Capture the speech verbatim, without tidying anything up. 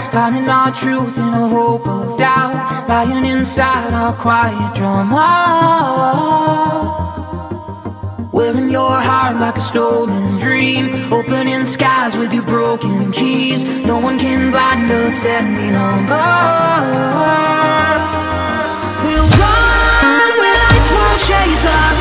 finding our truth in a hope of doubt, lying inside our quiet drama. Wearing your heart like a stolen dream, opening skies with your broken keys. No one can blind us any longer. We'll run where lights won't chase us.